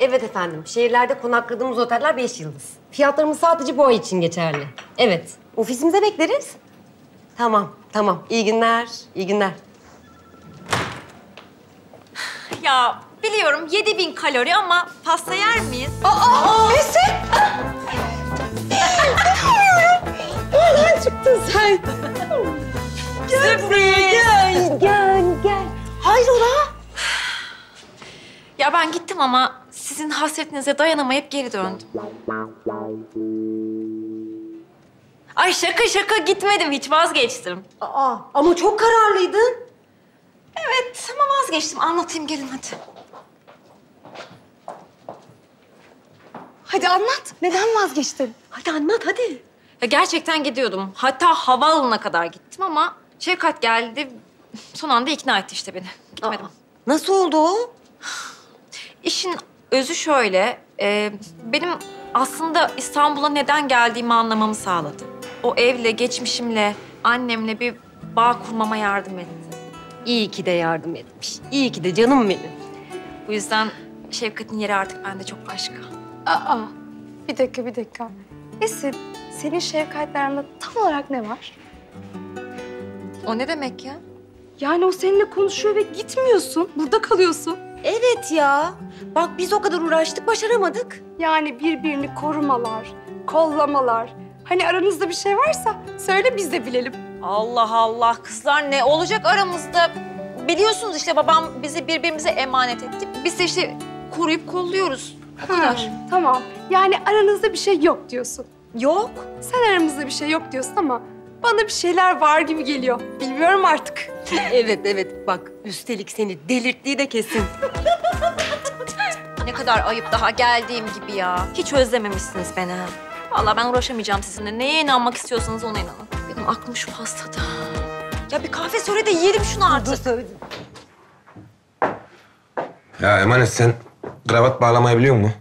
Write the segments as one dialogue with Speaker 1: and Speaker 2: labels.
Speaker 1: Evet efendim. Şehirlerde konakladığımız oteller 5 yıldız. Fiyatlarımız sadece bu ay için geçerli. Evet. Ofisimize bekleriz. Tamam, tamam. İyi günler, iyi günler.
Speaker 2: Ya biliyorum 7000 kalori ama pasta yer miyiz?
Speaker 1: Esin! Nereden çıktın sen? Gel buraya, gel. Hayrola?
Speaker 2: Ya ben gittim ama sizin hasretinize dayanamayıp geri döndüm. Ay şaka gitmedim hiç vazgeçtim.
Speaker 1: Ama çok kararlıydın.
Speaker 2: Evet ama vazgeçtim. Anlatayım gelin hadi.
Speaker 3: Hadi anlat. Neden vazgeçtin?
Speaker 1: Hadi anlat, hadi.
Speaker 2: Ya gerçekten gidiyordum. Hatta havaalanına kadar gittim ama Şevkat geldi. Son anda ikna etti işte beni. Gitmedim.
Speaker 1: Nasıl oldu o?
Speaker 2: İşin özü şöyle. Benim aslında İstanbul'a neden geldiğimi anlamamı sağladı. O evle, geçmişimle, annemle bir bağ kurmama yardım etti.
Speaker 1: İyi ki de yardım etmiş. İyi ki de canım benim.
Speaker 2: Bu yüzden Şevkat'in yeri artık bende çok başka.
Speaker 3: Aa, bir dakika. Esin, senin Şevkat'le aranda tam olarak ne var?
Speaker 2: O ne demek ya?
Speaker 3: Yani o seninle konuşuyor ve gitmiyorsun. Burada kalıyorsun.
Speaker 1: Evet ya. Bak biz o kadar uğraştık, başaramadık.
Speaker 3: Yani birbirini korumalar, kollamalar. Hani aranızda bir şey varsa söyle biz de bilelim.
Speaker 2: Allah Allah kızlar ne olacak aramızda? Biliyorsunuz işte babam bizi birbirimize emanet etti. Biz de işte koruyup kolluyoruz. O kadar.
Speaker 3: Tamam. Yani aranızda bir şey yok diyorsun.
Speaker 1: Yok.
Speaker 3: Sen aramızda bir şey yok diyorsun ama bana bir şeyler var gibi geliyor. Bilmiyorum artık.
Speaker 1: Evet. Bak üstelik seni delirttiği de kesin.
Speaker 2: Ne kadar ayıp daha geldiğim gibi ya. Hiç özlememişsiniz beni. Ha. Vallahi ben uğraşamayacağım sizinle. Neye inanmak istiyorsanız ona inanın. Benim aklım şu pastada. Ya bir kahve söyle de yiyelim şunu artık.
Speaker 1: Söyledim.
Speaker 4: Ya Emanet sen kravat bağlamayı biliyor musun?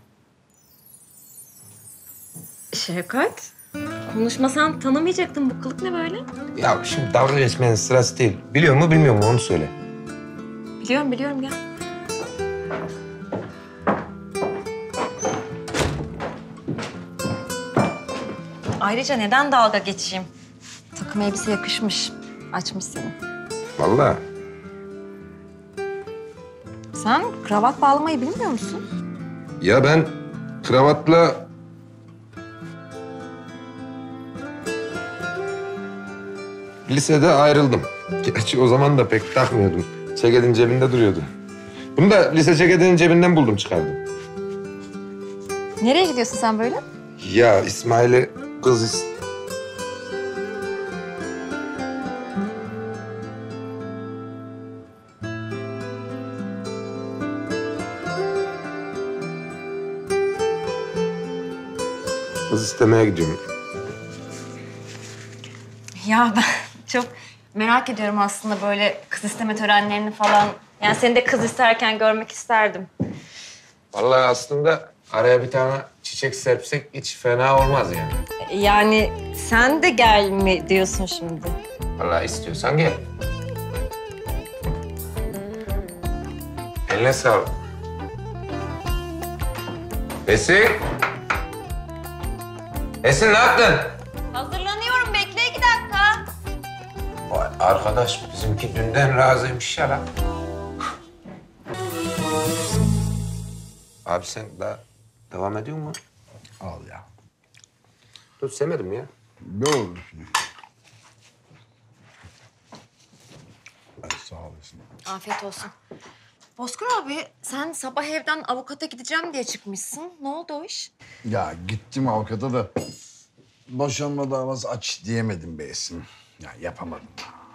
Speaker 2: Şevkat, konuşmasan tanımayacaktım. Bu kılık ne böyle?
Speaker 4: Ya şimdi dalga geçmenin sırası değil. Biliyor mu bilmiyor mu onu söyle.
Speaker 2: Biliyorum gel. Ayrıca neden dalga geçeyim? Takım elbise yakışmış. Açmış seni.
Speaker 4: Vallahi.
Speaker 2: Sen kravat bağlamayı bilmiyor musun?
Speaker 4: Ya ben kravatla... Lisede ayrıldım. Gerçi o zaman da pek takmıyordum. Ceketin cebinde duruyordu. Bunu da lise ceketinin cebinden buldum çıkardım.
Speaker 2: Nereye gidiyorsun sen böyle?
Speaker 4: Ya İsmail'e kız kız istemeye gidiyorum.
Speaker 2: Ya ben çok merak ediyorum aslında böyle kız isteme törenlerini falan. Yani seni de kız isterken görmek isterdim.
Speaker 4: Vallahi aslında araya bir tane çiçek serpsek hiç fena olmaz yani.
Speaker 2: Yani sen de gel mi diyorsun şimdi?
Speaker 4: Vallahi istiyorsan gel. Eline sağlık. Esin. Esin ne yaptın?
Speaker 2: Hazırlanıyorum. Bekle 2 dakika.
Speaker 4: Vay arkadaş bizimki dünden razıymış ya lan. Abi sen daha devam ediyor musun?
Speaker 5: Al ya.
Speaker 4: Dur sevmedim ya.
Speaker 5: Ne olur şimdi? Ay, sağ olasın.
Speaker 2: Afiyet olsun. Bozkır abi sen sabah evden avukata gideceğim diye çıkmışsın. Ne oldu o iş?
Speaker 5: Ya gittim avukata da boşanma davası aç diyemedim be Esin. Ya yapamadım.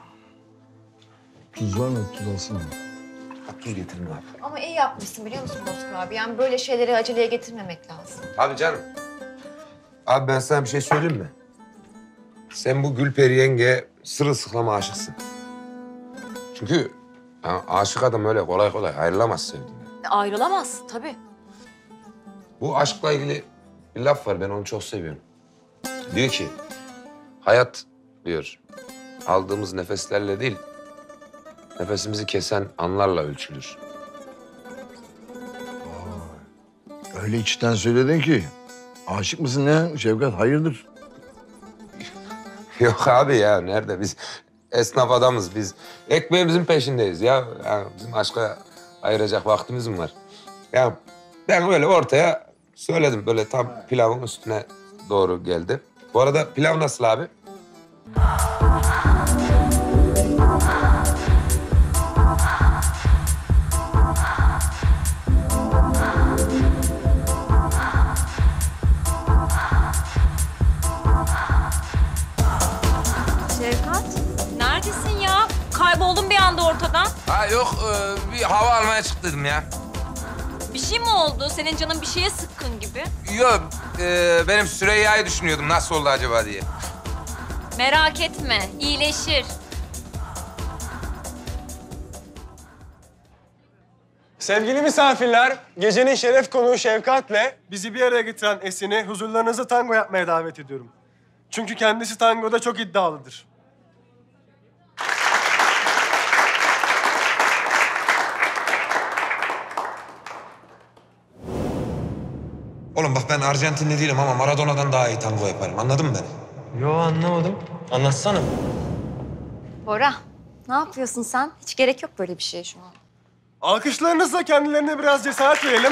Speaker 5: Tuz var mı? Tuz alsana.
Speaker 4: Tuz getirin abi.
Speaker 2: Ama iyi yapmışsın biliyor musun Bozkır abi? Yani böyle şeyleri aceleye getirmemek lazım.
Speaker 4: Abi canım. Abi ben sana bir şey söyleyeyim mi? Sen bu Gülperi yenge sırılsıklama aşıksın. Çünkü ya, aşık adam öyle kolay kolay ayrılamaz sevdiğinden.
Speaker 2: Ayrılamaz tabii.
Speaker 4: Bu aşkla ilgili bir laf var, ben onu çok seviyorum. Diyor ki, hayat diyor, aldığımız nefeslerle değil, nefesimizi kesen anlarla ölçülür.
Speaker 5: Öyle içten söyledin ki. Aşık mısın ne Şevkat? Hayırdır?
Speaker 4: Yok abi ya nerede biz esnaf adamız biz ekmeğimizin peşindeyiz ya. Yani bizim aşka ayıracak vaktimiz mi var? Ya ben böyle ortaya söyledim böyle tam pilavın üstüne doğru geldi. Bu arada pilav nasıl abi?
Speaker 2: Şevkat, neredesin ya? Kayboldun bir anda ortadan.
Speaker 4: Ha yok bir hava almaya çıktıydım ya.
Speaker 2: Bir şey mi oldu? Senin canın bir şeye sıkkın gibi.
Speaker 4: Yok benim Süreyya'yı düşünüyordum nasıl oldu acaba diye.
Speaker 2: Merak etme, iyileşir.
Speaker 6: Sevgili misafirler, gecenin şeref konuğu Şevkat'le bizi bir araya getiren Esin'i huzurlarınızda tango yapmaya davet ediyorum. Çünkü kendisi tangoda çok iddialıdır.
Speaker 4: Oğlum bak ben Arjantinli değilim ama Maradona'dan daha iyi tango yaparım anladın mı beni?
Speaker 6: Yo anlamadım. Anlatsana.
Speaker 2: Bora, ne yapıyorsun sen? Hiç gerek yok böyle bir şeye şu an.
Speaker 6: Alkışlarınızla kendilerine biraz cesaret verelim.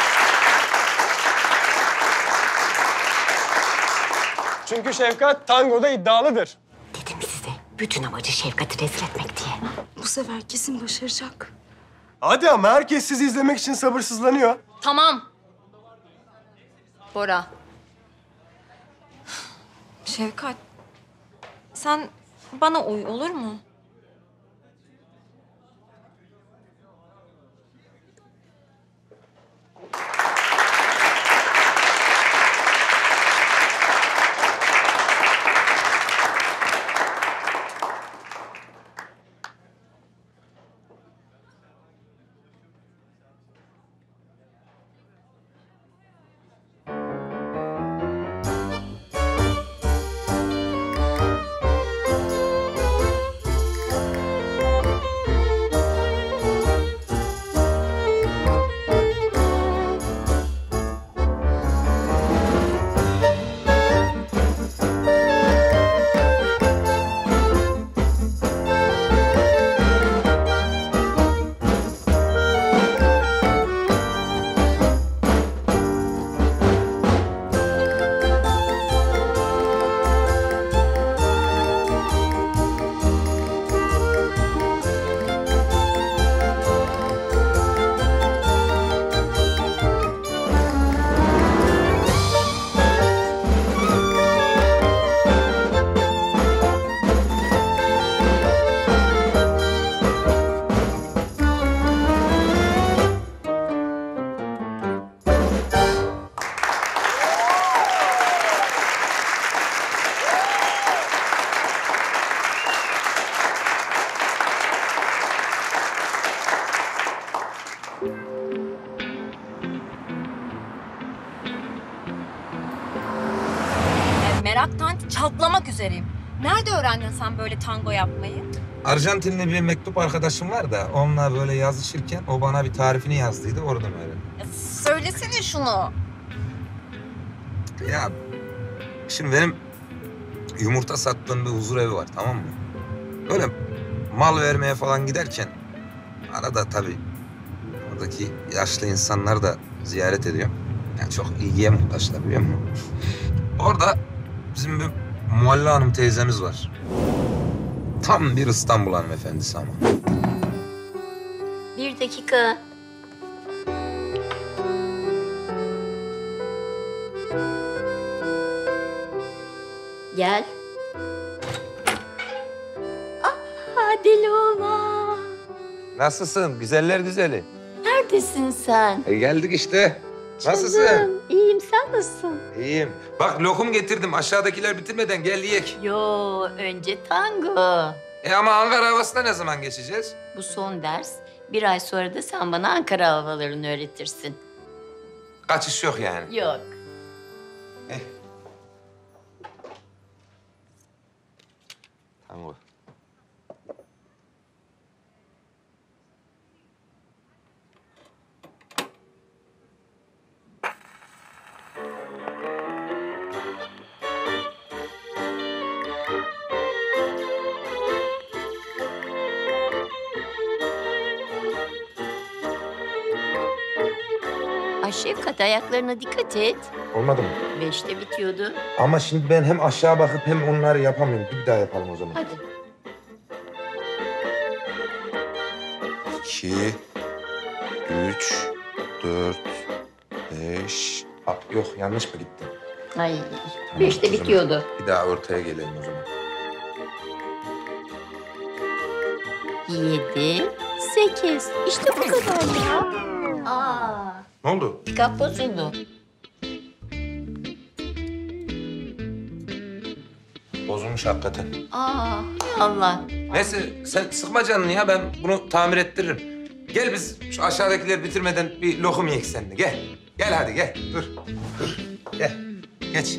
Speaker 6: Çünkü Şevkat tangoda iddialıdır.
Speaker 1: Dedim size. Bütün amacı Şevkat'i rezil etmek diye.
Speaker 3: Bu sefer kesin başaracak.
Speaker 6: Hadi ama herkes sizi izlemek için sabırsızlanıyor.
Speaker 2: Tamam. Bora. Şevkat, sen bana uy olur mu? Meraktan çatlamak üzereyim. Nerede öğrendin sen böyle tango yapmayı?
Speaker 4: Arjantinli bir mektup arkadaşım var da onunla böyle yazışırken o bana bir tarifini yazdıydı oradan öğrendim.
Speaker 2: Ya söylesene şunu.
Speaker 4: Ya şimdi benim yumurta sattığım bir huzur evi var tamam mı? Böyle mal vermeye falan giderken arada tabii oradaki yaşlı insanlar da ziyaret ediyorum. Yani çok ilgiye muhtaçlar biliyor musun? Orada bizim bir Mualla Hanım teyzemiz var. Tam bir İstanbul hanımefendisi ama.
Speaker 7: Bir dakika. Gel. Deli oğlan.
Speaker 4: Nasılsın? Güzeller güzeli.
Speaker 7: Neredesin sen?
Speaker 4: Geldik işte. Nasılsın?
Speaker 7: Canım, İyiyim, sen nasılsın?
Speaker 4: İyiyim. Bak lokum getirdim. Aşağıdakiler bitirmeden gel yiyek.
Speaker 7: Yo, önce tango.
Speaker 4: Ama Ankara havasına ne zaman geçeceğiz?
Speaker 7: Bu son ders. Bir ay sonra da sen bana Ankara havalarını öğretirsin.
Speaker 4: Kaçış yok yani.
Speaker 7: Yok.
Speaker 4: Tamam.
Speaker 7: Ay Şefkat ayaklarına dikkat et.
Speaker 4: Olmadı mı?
Speaker 7: 5'te bitiyordu.
Speaker 4: Ama şimdi ben hem aşağı bakıp hem onları yapamıyorum. Bir daha yapalım o zaman.
Speaker 7: Hadi.
Speaker 4: 2, 3, 4, 5... Yok, yanlış mı gitti?
Speaker 7: Ay
Speaker 4: Tamam,
Speaker 7: 5'te
Speaker 4: o zaman
Speaker 7: bitiyordu.
Speaker 4: Bir daha ortaya gelelim o zaman.
Speaker 7: 7, 8. İşte bu kadar ya. Aa,
Speaker 4: Ne oldu?
Speaker 7: pikap bozuldu.
Speaker 4: Bozulmuş hakikaten.
Speaker 7: Aa, Allah.
Speaker 4: Neyse sen sıkma canını ya, ben bunu tamir ettiririm. Gel biz şu aşağıdakileri bitirmeden bir lokum yiyek seninle. Gel. Gel hadi gel. Dur. Gel. Geç.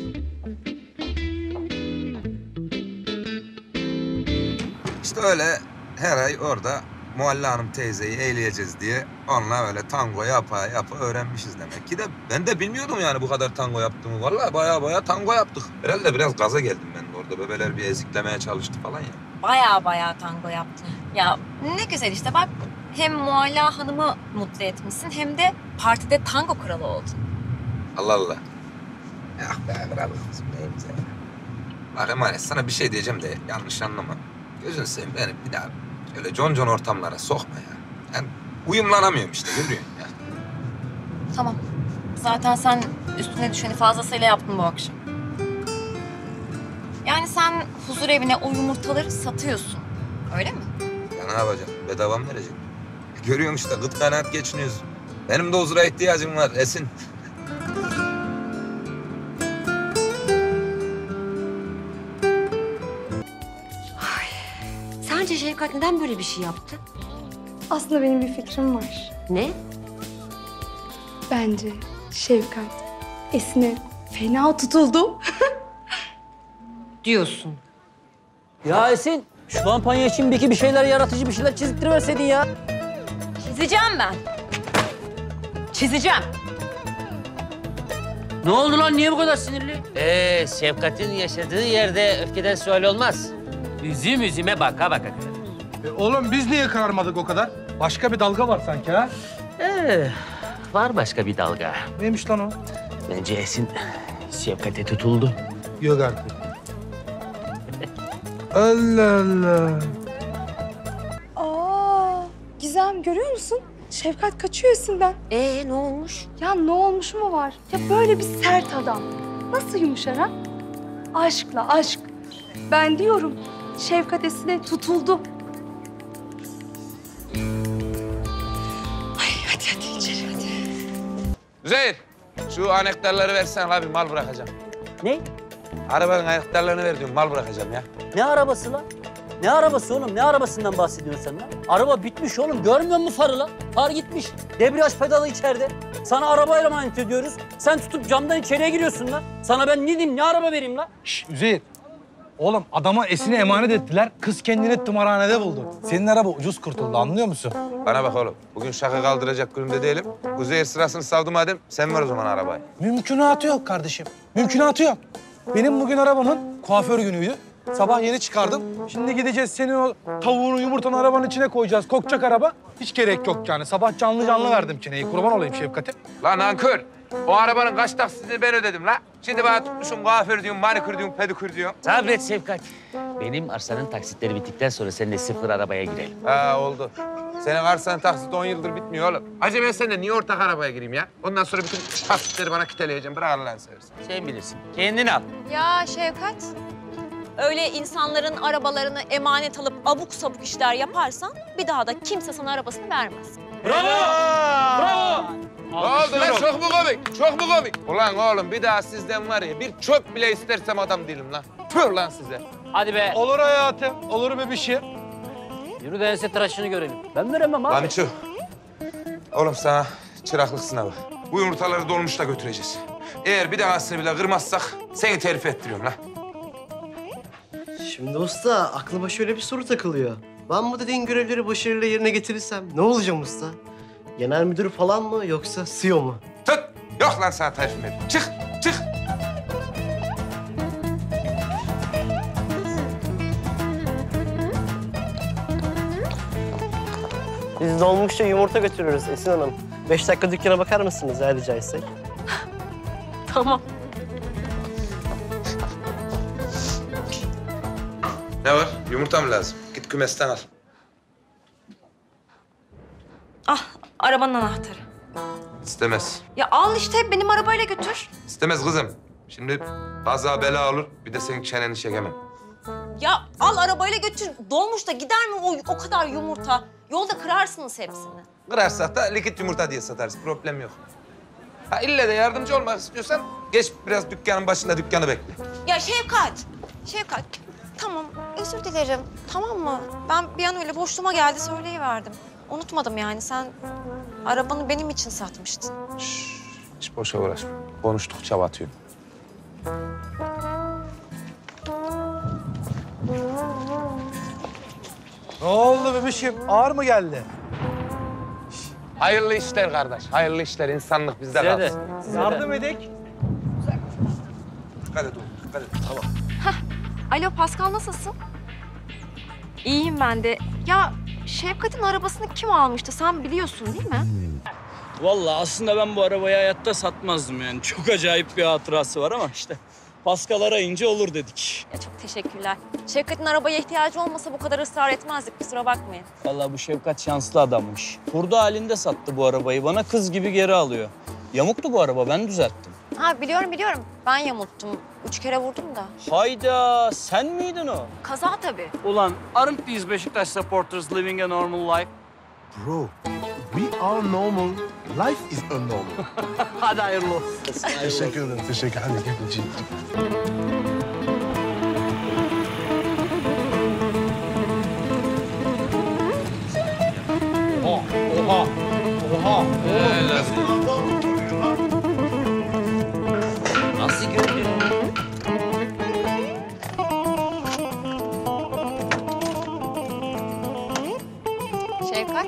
Speaker 4: İşte öyle her ay orada Mualla Hanım teyzeyi eğleyeceğiz diye onunla öyle tango yapa öğrenmişiz demek ki de ben de bilmiyordum yani bu kadar tango yaptığımı. Vallahi baya tango yaptık. Herhalde biraz gaza geldim ben de orada. Bebeler bir eziklemeye çalıştı falan ya.
Speaker 2: Baya tango yaptın. Ya ne güzel işte bak. Hem Mualla Hanım'ı mutlu etmişsin hem de partide tango kralı oldun.
Speaker 4: Allah Allah. Ah be bravo kızım neyimize ya. Bak emanet sana bir şey diyeceğim de yanlış anlama. Gözünü seveyim beni bir daha öyle concon ortamlara sokma ya. Yani uyumlanamıyorum işte görüyorsun ya.
Speaker 2: Tamam. Zaten sen üstüne düşeni fazlasıyla yaptın bu akşam. Yani sen huzur evine o yumurtaları satıyorsun. Öyle mi?
Speaker 4: Ya ne yapacağım? Bedava mı verecek? Görüyorsun işte gıt kanaat geçiniyoruz. Benim de huzura ihtiyacım var Esin.
Speaker 1: Sence Şefkat neden böyle bir şey yaptı?
Speaker 3: Aslında benim bir fikrim var.
Speaker 1: Ne?
Speaker 3: Bence Şefkat Esin'e fena tutuldu.
Speaker 1: Diyorsun.
Speaker 8: Ya Esin, şu kampanya için bir şeyler yaratıcı bir şeyler çizdirverseydin ya.
Speaker 2: Çizeceğim ben. Çizeceğim.
Speaker 8: Ne oldu lan? Niye bu kadar sinirli? Şefkat'in yaşadığı yerde öfkeden sual olmaz. Üzüm üzüme baka baka.
Speaker 9: Oğlum biz niye kararmadık o kadar? Başka bir dalga var sanki ha?
Speaker 8: Var başka bir dalga.
Speaker 9: Neymiş lan o?
Speaker 8: Bence Esin Şefkat'e tutuldu.
Speaker 9: Yok artık. Allah Allah.
Speaker 3: Aa, Gizem görüyor musun? Şefkat kaçıyor Esin'den.
Speaker 1: Ne olmuş?
Speaker 3: Ya ne olmuş mu var? Ya böyle bir sert adam. Nasıl yumuşar ha? Aşkla aşk. Ben diyorum Şefkat Esin'e tutuldu. Ay hadi içeri hadi.
Speaker 4: Üzeyir, şu anahtarları versen abi mal bırakacağım.
Speaker 8: Ne?
Speaker 4: Arabanın anahtarlarını ver diyorum, mal bırakacağım ya.
Speaker 8: Ne arabası lan? Ne arabası oğlum? Ne arabasından bahsediyorsun sen lan? Araba bitmiş oğlum. Görmüyor musun farı lan? Far gitmiş. Debriyaj pedalı içeride. Sana arabayla emanet ediyoruz. Sen tutup camdan içeriye giriyorsun lan. Sana ben ne diyeyim? Ne araba vereyim lan?
Speaker 9: Şş, Üzeyir. Oğlum adama Esin'i emanet ettiler. Kız kendini tımarhanede buldu. Senin araba ucuz kurtuldu anlıyor musun?
Speaker 4: Bana bak oğlum, bugün şaka kaldıracak günümde değilim. Üzeyir sırasını savdı madem, sen ver o zaman arabayı.
Speaker 9: Mümkünatı yok kardeşim. Mümkünatı yok. Benim bugün arabamın kuaför günüydü. Sabah yeni çıkardım. Şimdi gideceğiz senin o tavuğunu, yumurtanı arabanın içine koyacağız. Kokacak araba. Hiç gerek yok yani. Sabah canlı verdim çeneyi. Kurban olayım Şefkat'e.
Speaker 4: Lan nankör, o arabanın kaç taksitini ben ödedim la. Şimdi bana tutmuşum kuaför diyorsun, manikür diyorsun, pedikür diyorsun.
Speaker 8: Sabret Şefkat. Benim arsanın taksitleri bittikten sonra seninle sıfır arabaya girelim.
Speaker 4: Ha oldu. Senin arsanın taksiti 10 yıldır bitmiyor oğlum. Acaba ben seninle niye ortak arabaya gireyim ya? Ondan sonra bütün taksitleri bana kiteleyeceğim. Bırak Allah'ını seversen.
Speaker 8: Sen bilirsin. Kendini al.
Speaker 2: Ya Şevkat, öyle insanların arabalarını emanet alıp abuk sabuk işler yaparsan bir daha da kimse sana arabasını vermez.
Speaker 8: Bravo! Bravo!
Speaker 4: Ne oldu lan? Çok mu komik? Çok mu komik? Ulan oğlum bir daha sizden var ya bir çöp bile istersem adam değilim lan. Tüh lan size.
Speaker 8: Hadi be.
Speaker 9: Olur hayatım. Olur bebişim.
Speaker 8: Yürü de ense tıraşını görelim. Ben veremem abi.
Speaker 4: Lan Miço. Oğlum sana çıraklık sınavı. Bu yumurtaları dolmuşla götüreceğiz. Eğer bir daha bile kırmazsak seni terfi ettiriyorum lan.
Speaker 10: Şimdi usta aklıma şöyle bir soru takılıyor. Ben bu dediğin görevleri başarıyla yerine getirirsem ne olacağım usta? Genel müdür falan mı yoksa CEO mu?
Speaker 4: Tut. Yok lan sana terfi edeyim. Çık. Çık.
Speaker 10: Biz dolmuşça yumurta götürüyoruz Esin Hanım. 5 dakika dükkana bakar mısınız ya rica etsek?
Speaker 2: Tamam.
Speaker 4: Ne var? Yumurta mı lazım? Git kümesten al.
Speaker 2: Ah, arabanın anahtarı.
Speaker 4: İstemez.
Speaker 2: Ya al işte, benim arabayla götür.
Speaker 4: İstemez kızım. Şimdi kaza bela olur. Bir de senin çeneni çekemem.
Speaker 2: Ya al arabayla götür. Dolmuşta gider mi o kadar yumurta? Yolda kırarsınız hepsini.
Speaker 4: Kırarsak da likit yumurta diye satarız. Problem yok. Ha ille de yardımcı olmak istiyorsan geç biraz dükkanın başında dükkanı bekle.
Speaker 2: Ya Şevkat, tamam özür dilerim, tamam mı? Ben bir an öyle boşluğuma geldi söyleyiverdim. Unutmadım yani, sen arabanı benim için satmıştın.
Speaker 4: Hiç boşa uğraşma. Konuştukça batıyorum.
Speaker 9: Ne oldu bebişim? Ağır mı geldi?
Speaker 4: Hayırlı işler kardeş. Hayırlı işler. İnsanlık bizde
Speaker 8: Size de.
Speaker 4: kalsın.
Speaker 9: Yardım edek.
Speaker 4: Dikkat et oğlum. Dikkat et. Tamam.
Speaker 2: Alo Pascal, nasılsın? İyiyim ben de. Ya Şevkat'in arabasını kim almıştı? Sen biliyorsun değil mi?
Speaker 8: Vallahi aslında ben bu arabayı hayatta satmazdım yani. Çok acayip bir hatırası var ama işte Pascal arayınca olur dedik.
Speaker 2: Ya çok teşekkürler. Şevkat'in arabaya ihtiyacı olmasa bu kadar ısrar etmezdik, kusura bakmayın.
Speaker 8: Vallahi bu Şevkat şanslı adammış. Hurda halinde sattı bu arabayı. Bana kız gibi geri alıyor. Yamuktu bu araba, ben düzelttim.
Speaker 2: Ha biliyorum. Ben yamulttum. 3 kere vurdum da.
Speaker 8: Hayda, sen miydin o?
Speaker 2: Kaza tabii.
Speaker 8: Ulan, aren't these Beşiktaş supporters living a normal life?
Speaker 5: Bro, we are normal. Life is unnormal.
Speaker 8: Hadi hayırlı olsun.
Speaker 5: Teşekkür ederim. Teşekkür ederim.
Speaker 9: Oha.
Speaker 8: Nasıl gördün?
Speaker 2: Şevkat.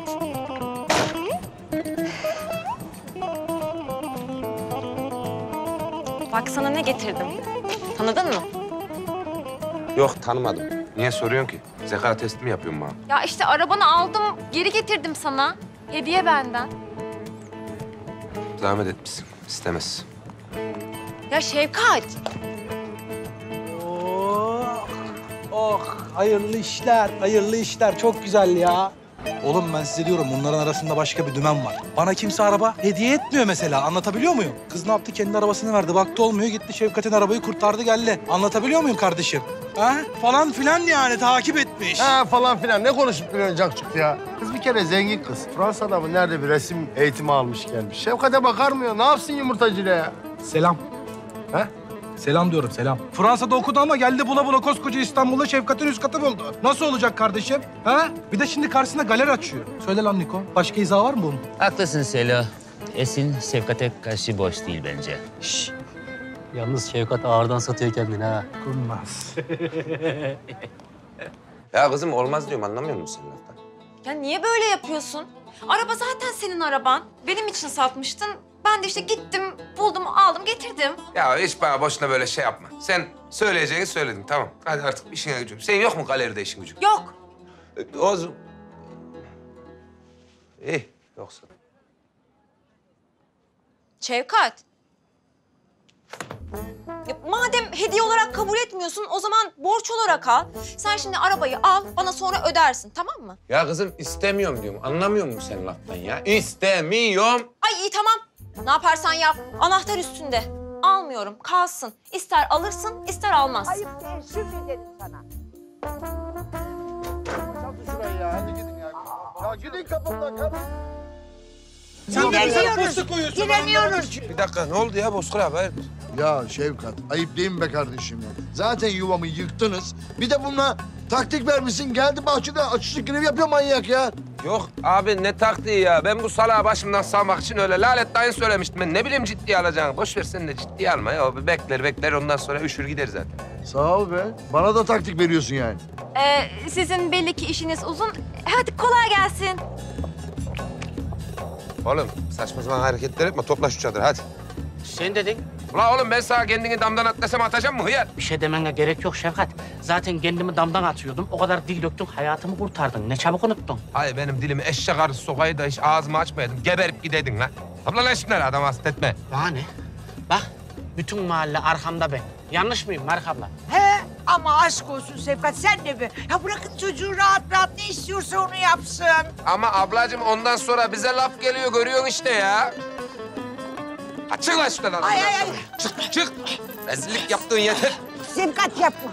Speaker 2: Bak sana ne getirdim. Tanıdın mı?
Speaker 4: Yok tanımadım. Niye soruyorsun ki? Zeka testi mi yapıyorsun bana?
Speaker 2: Ya işte arabanı aldım, geri getirdim sana. Hediye benden.
Speaker 4: Zahmet etmişsin. İstemez.
Speaker 2: Ya Şevkat.
Speaker 9: Oh, hayırlı işler. Çok güzel ya. Oğlum ben size diyorum bunların arasında başka bir dümen var. Bana kimse araba hediye etmiyor mesela. Anlatabiliyor muyum? Kız ne yaptı? Kendi arabasını verdi. Baktı olmuyor. Gitti Şevkat'in arabayı kurtardı geldi. Anlatabiliyor muyum kardeşim? Ha? Falan filan yani takip etmiş.
Speaker 11: Ha falan filan. Ne konuşup duruyorsun Cakçık ya? Kız bir kere zengin kız. Fransa'da mı nerede bir resim eğitimi almış gelmiş. Şevkat'e bakar mı ya? Ne yapsın yumurtacıyla ya?
Speaker 9: Selam.
Speaker 11: Ha?
Speaker 9: Selam diyorum selam. Fransa'da okudu ama geldi bula bula koskoca İstanbul'da Şevkat'in üst katı buldu. Nasıl olacak kardeşim? Ha? Bir de şimdi karşısında galeri açıyor. Söyle lan Niko. Başka izah var mı bunun?
Speaker 12: Haklısın Selo. Esin Şevkat'e karşı boş değil bence.
Speaker 8: Şşş. Yalnız Şevkat ağırdan satıyor kendini ha.
Speaker 9: Kurnaz.
Speaker 4: Ya kızım olmaz diyorum. Anlamıyor musun sen laftan?
Speaker 2: Ya niye böyle yapıyorsun? Araba zaten senin araban. Benim için satmıştın. Ben de işte gittim, buldum, aldım, getirdim.
Speaker 4: Ya hiç bana boşuna böyle şey yapma. Sen söyleyeceğini söyledin tamam. Hadi artık işine gücün. Senin yok mu galeride işin gücün?
Speaker 2: Yok.
Speaker 4: O zaman... İyi yoksa.
Speaker 2: Şevkat. Ya madem hediye olarak kabul etmiyorsun, o zaman borç olarak al. Sen şimdi arabayı al, bana sonra ödersin, tamam mı?
Speaker 4: Ya kızım istemiyorum diyorum. Anlamıyor musun sen laftan ya? İstemiyorum.
Speaker 2: Ay iyi tamam. Ne yaparsan yap. Anahtar üstünde. Almıyorum, kalsın. İster alırsın, ister almazsın.
Speaker 13: Ayıp değil, şimdi dedim sana.
Speaker 11: Çatı şurayı ya. Hadi gidin ya. Ya gidin kapımdan kardeşim.
Speaker 9: Sen de bize posta koyuyorsun.
Speaker 13: Giremiyoruz.
Speaker 4: Bir dakika ne oldu ya Bozkır abi? Hayırdır?
Speaker 5: Ya Şevkat, ayıp değil mi be kardeşim ya? Zaten yuvamı yıktınız. Bir de bununla taktik vermişsin. Geldi bahçede açıkçı grev yapıyor manyak ya.
Speaker 4: Yok abi ne taktiği ya? Ben bu salağı başımdan salmak için öyle lalet dayın söylemiştim. Ben ne bileyim ciddiye alacağını. Boş ver sen de ciddiye alma ya. O bir bekler ondan sonra üşür gider zaten.
Speaker 5: Sağ ol be. Bana da taktik veriyorsun yani.
Speaker 2: Sizin belli ki işiniz uzun. Hadi kolay gelsin.
Speaker 4: Oğlum saçma sapan hareketler etme. Topla şu çadırı hadi.
Speaker 14: Sen dedin.
Speaker 4: Ula oğlum ben sana kendini damdan atlasam atacağım mı hıyar?
Speaker 14: Bir şey demene gerek yok Şefkat. Zaten kendimi damdan atıyordum. O kadar dil döktün, hayatımı kurtardın. Ne çabuk unuttun.
Speaker 4: Hayır benim dilimi eşek arısı sokayı da hiç ağzımı açmayaydım. Geberip gideydin lan. Abla lan şimdi adam hasta etme.
Speaker 14: Bana ne? Bak, bütün mahalle arkamda ben. Yanlış mıyım Mark abla?
Speaker 13: He ama aşk olsun Şefkat sen de mi? Ya bırakın çocuğu rahat rahat ne istiyorsa onu yapsın.
Speaker 4: Ama ablacığım ondan sonra bize laf geliyor görüyorsun işte ya. Ha, çık lan şuradan.
Speaker 13: Ay.
Speaker 4: Çık. Rezillik yaptığın yeter.
Speaker 13: Şefkat yapma.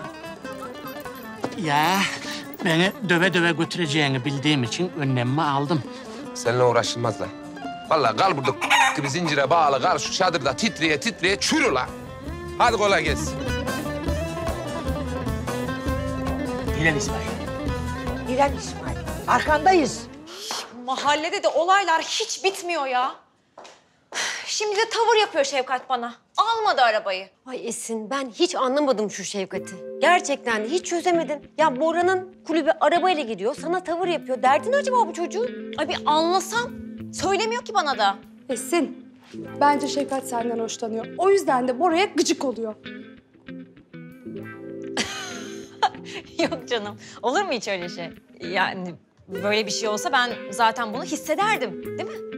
Speaker 14: Ya beni döve döve götüreceğini bildiğim için önlemimi aldım.
Speaker 4: Seninle uğraşılmaz lan. Vallahi kal burada gibi zincire bağlı kal şu çadırda titreye çürü lan. Hadi kolay gelsin.
Speaker 14: Hilal İsmail.
Speaker 13: Hilal İsmail. Arkandayız.
Speaker 2: Mahallede de olaylar hiç bitmiyor ya. Şimdi de tavır yapıyor Şevkat bana. Almadı arabayı.
Speaker 1: Ay Esin, ben hiç anlamadım şu Şevkat'i. Gerçekten de hiç çözemedim. Ya Bora'nın kulübe arabayla gidiyor, sana tavır yapıyor. Derdin acaba bu çocuğun?
Speaker 2: Ay bir anlasam. Söylemiyor ki bana da.
Speaker 3: Esin, bence Şefkat senden hoşlanıyor. O yüzden de Bora'ya gıcık oluyor.
Speaker 2: Yok canım. Olur mu hiç öyle şey? Yani böyle bir şey olsa ben zaten bunu hissederdim. Değil mi?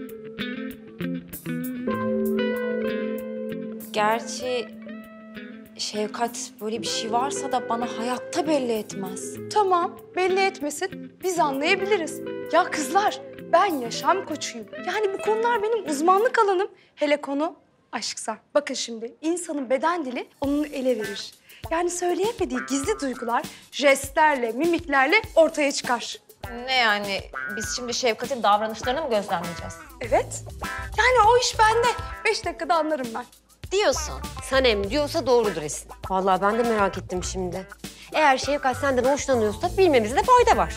Speaker 2: Gerçi Şevkat böyle bir şey varsa da bana hayatta belli etmez.
Speaker 3: Tamam, belli etmesin. Biz anlayabiliriz. Ya kızlar, ben yaşam koçuyum. Yani bu konular benim uzmanlık alanım. Hele konu aşksa. Bakın şimdi, insanın beden dili onun ele verir. Yani söyleyemediği gizli duygular jestlerle, mimiklerle ortaya çıkar.
Speaker 2: Ne yani? Biz şimdi Şevkat'in davranışlarını mı gözlemleyeceğiz?
Speaker 3: Evet. Yani o iş bende. 5 dakikada anlarım ben.
Speaker 2: Diyorsun.
Speaker 1: Sanem diyorsa doğrudur Esin. Vallahi ben de merak ettim şimdi. Eğer Şevkat senden hoşlanıyorsa bilmemizde fayda var.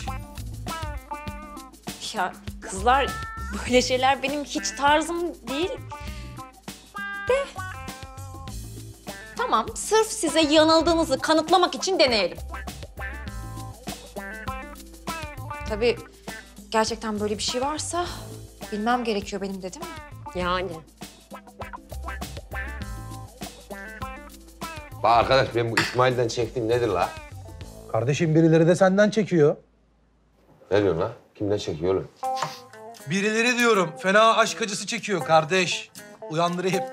Speaker 2: Ya kızlar böyle şeyler benim hiç tarzım değil. De. Tamam, sırf size yanıldığınızı kanıtlamak için deneyelim. Tabii gerçekten böyle bir şey varsa bilmem gerekiyor benim de değil mi?
Speaker 1: Yani.
Speaker 4: Bak arkadaş ben bu İsmail'den çektiğim nedir la?
Speaker 9: Kardeşim birileri de senden çekiyor.
Speaker 4: Ne diyorsun la? Kimden çekiyor oğlum?
Speaker 9: Birileri diyorum. Fena aşk acısı çekiyor kardeş. Uyandırayım.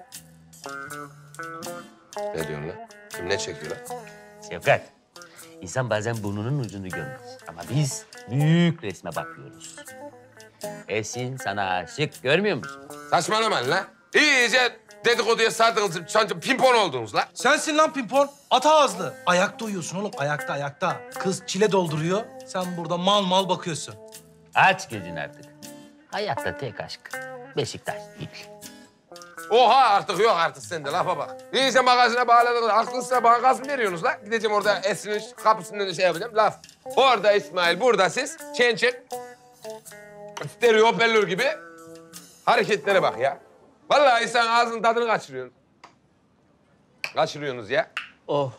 Speaker 4: Ne diyorsun la? Kim ne çekiyor la?
Speaker 12: Şefkat, insan bazen burnunun ucunu görmez. Ama biz büyük resme bakıyoruz. Esin sana aşık, görmüyor musun?
Speaker 4: Saçmalamayın la. İyice dedikoduya sardınız, sanki pimpon oldunuz la.
Speaker 9: Sensin lan pimpon. Ata ağızlı. Ayakta uyuyorsun oğlum, ayakta. Kız çile dolduruyor. Sen burada mal mal bakıyorsun.
Speaker 12: Aç gözünü artık. Hayatta tek aşk. Beşiktaş değil.
Speaker 4: Oha artık yok artık sende lafa bak. İyice magazine bağladınız. Aklınız sıra bana gaz mı veriyorsunuz la? Gideceğim orada Esin'in kapısının önünde şey yapacağım. Laf. Orada İsmail, burada siz. Çençek. Stereo hoparlör gibi. Hareketlere bak ya. Vallahi insan ağzının tadını kaçırıyorsun. Kaçırıyorsunuz ya.
Speaker 14: Oh.